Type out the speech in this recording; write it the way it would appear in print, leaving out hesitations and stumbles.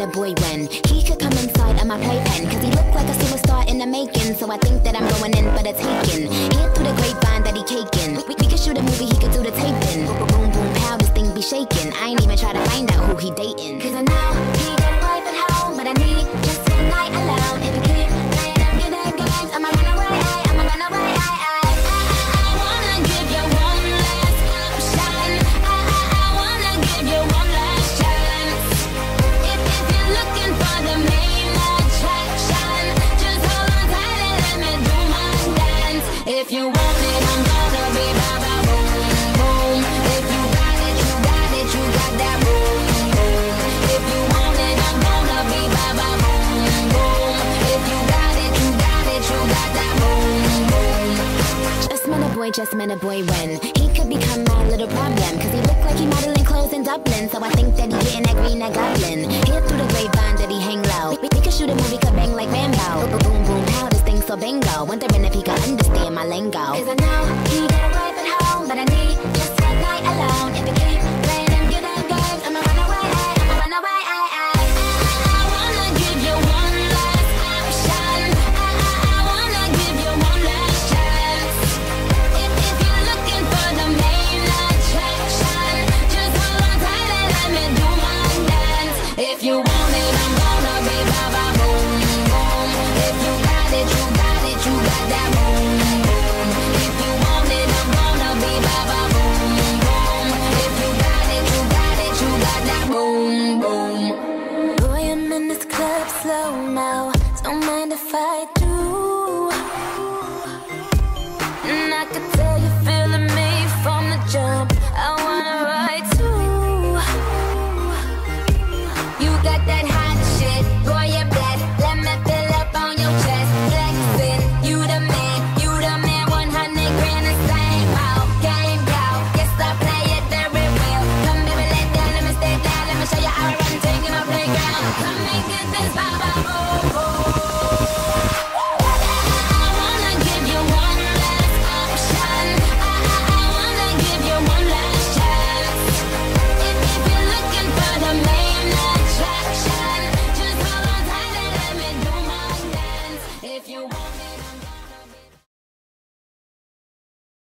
a boy when he could come inside of my playpen. Cause he looked like a superstar in the making. So I think that I'm going in for the taking. Hear through the grapevine that he caking. We could shoot a movie, he could do the taping. Boom, boom, pow, this thing be shaking. I ain't even try to find out who he dating. Cause I know he got a wife at home, but I need just one night alone. If you keep playing them good games, I'ma run away, I'ma run away, I wanna give you one last option. I wanna give you one last chance. If you're looking for the main attraction, just hold on tight and let me do my dance. If you want it, I'm gonna be ba-ba boom, boom. If you got it, you got it, you got that boom, boom. If you want it, I'm gonna be ba-ba boom, boom. If you got it, you got it, you got that boom, boom. Just met a boy when he could become my little problem. Cause he looked like he modeling clothes in Dublin. So I think that he getting that green, that goblin. Hear through the grapevine that he hang low. We could shoot a movie, could bang like Rambo. Boom, boom, pow, this thing so bingo. Wondering if he could understand my lingo. Cause I know he got a wife at home, but I need